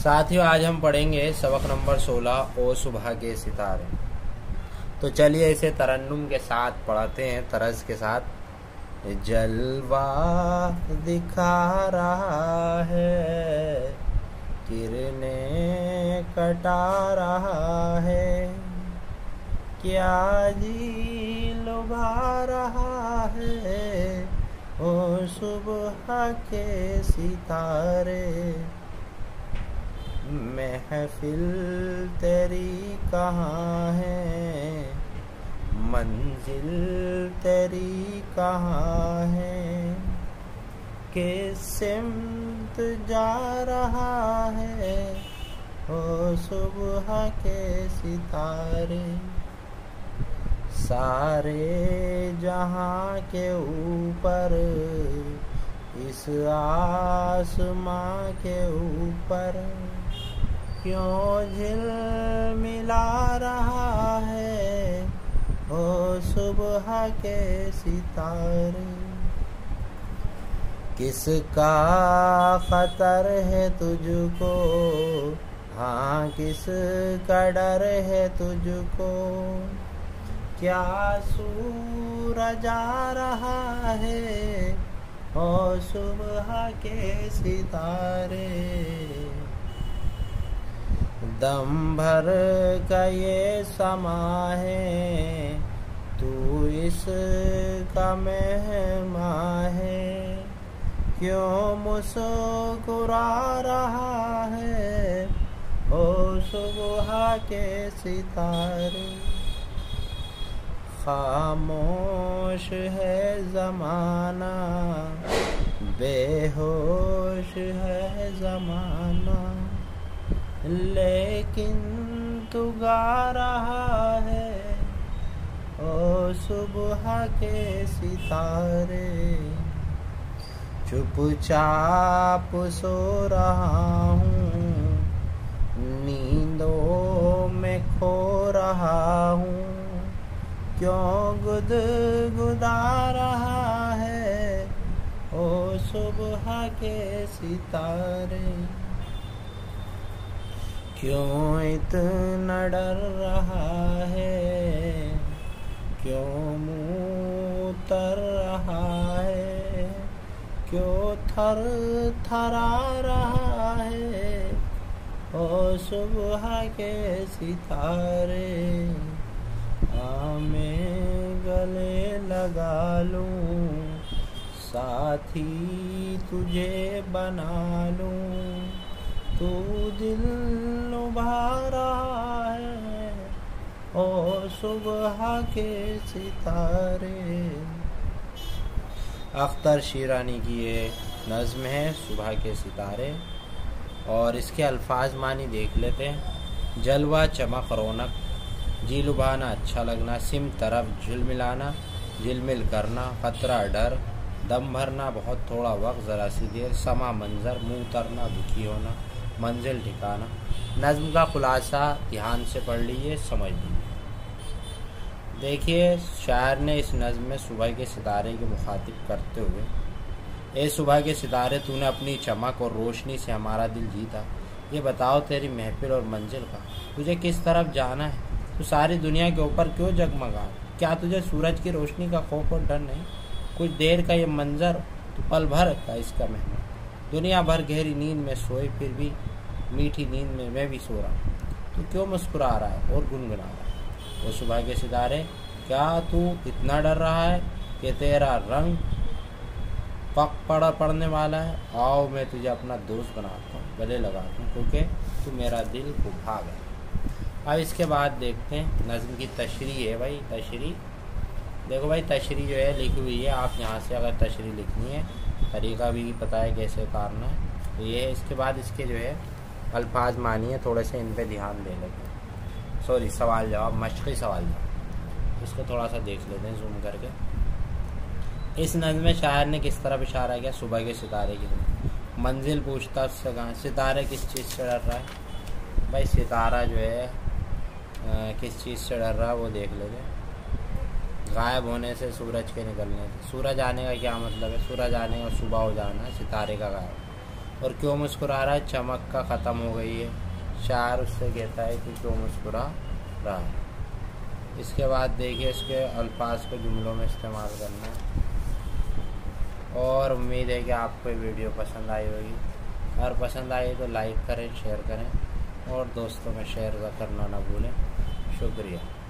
साथियों, आज हम पढ़ेंगे सबक नंबर 16 ओ सुबह के सितारे। तो चलिए इसे तरन्नुम के साथ पढ़ते हैं, तरज के साथ। जलवा दिखा रहा है, किरणें कटा रहा है, क्या जी लुभा रहा है ओ सुबह के सितारे। महफिल तेरी कहाँ है, मंजिल तेरी कहाँ है, किस सिमत जा रहा है ओ सुबह के सितारे। सारे जहां के ऊपर, इस आसमां के ऊपर, क्यों झिलमिला रहा है ओ सुबह के सितारे। किसका खतर है तुझको, हाँ किसका डर है तुझको, क्या सूरज आ रहा है ओ सुबह के सितारे। दम भर का ये समा है, तू इसका मेहमान है, क्यों मुस्कुरा रहा है ओ सुबह के सितारे। खामोश है ज़माना, बेहोश है ज़माना, लेकिन तू गा रहा है ओ सुबह के सितारे। चुपचाप सो रहा हूँ, नींदों में खो रहा हूँ, क्यों गुदगुदा रहा है ओ सुबह के सितारे। क्यों इतना डर रहा है, क्यों मुँह तर रहा है, क्यों थर थरा रहा है ओ सुबह के सितारे। मैं गले लगा लूं, साथी तुझे बना लूं, तू दिल लुभा रहा है ओ सुबह के सितारे। अख्तर शीरानी की ये नज़्म है सुबह के सितारे, और इसके अल्फाज मानी देख लेते हैं। जलवा चमक रौनक, जी लुभाना अच्छा लगना, सिम तरफ झिलमिलाना, झिलमिल करना, खतरा डर, दम भरना बहुत थोड़ा वक्त ज़रा सी देर, समा मंजर, मुँह तरना दुखी होना, मंजिल ठिकाना। नज़्म का खुलासा ध्यान से पढ़ लीजिए, समझ लीजिए। देखिए, शायर ने इस नज़्म में सुबह के सितारे के मुखातिब करते हुए, ए सुबह के सितारे तूने अपनी चमक और रोशनी से हमारा दिल जीता, ये बताओ तेरी महफिल और मंजिल का, तुझे किस तरफ जाना है, तू सारी दुनिया के ऊपर क्यों जगमगा, क्या तुझे सूरज की रोशनी का खौफ और डर नहीं, कुछ देर का ये मंजर तो पल भर का इसका मेहमान, दुनिया भर गहरी नींद में सोए फिर भी मीठी नींद में मैं भी सो रहा हूँ, तू क्यों मुस्कुरा रहा है और गुनगुना रहा है। वो सुबह के सितारे, क्या तू इतना डर रहा है कि तेरा रंग पड़ने वाला है। आओ मैं तुझे अपना दोस्त बनाता हूँ, गले लगाता हूँ, क्योंकि तू मेरा दिल को भाग है। अब इसके बाद देखते हैं नज़्म की तशरीह है। भाई तशरीह देखो, भाई तशरीह जो है लिखी हुई है, आप यहाँ से अगर तशरीह लिखनी है, तरीका भी पता है कैसे उतारना है, तो ये है। इसके बाद इसके जो है अल्फाज मानी है, थोड़े से इन पे ध्यान दे लेते हैं। सॉरी, सवाल जवाब, मशक़ी सवाल जवाब, इसको थोड़ा सा देख लेते हैं जूम करके। इस नज़्म में शायर ने किस तरफ इशारा किया, सुबह के सितारे की तरफ। मंजिल पूछता उससे कहाँ, सितारे किस चीज़ से डर रहा है। भाई सितारा जो है किस चीज़ से डर रहा है वो देख लेते। गायब होने से, सूरज के निकलने से। सूरज आने का क्या मतलब है, सूरज आने का सुबह हो जाना, सितारे का गायब। और क्यों मुस्कुरा रहा है, चमक का ख़त्म हो गई है। शायर उससे कहता है कि क्यों मुस्कुरा रहा है। इसके बाद देखिए इसके अल्फाज को जुमलों में इस्तेमाल करना है। और उम्मीद है कि आपको ये वीडियो पसंद आई होगी। अगर पसंद आई तो लाइक करें, शेयर करें और दोस्तों में शेयर करना ना भूलें। शुक्रिया।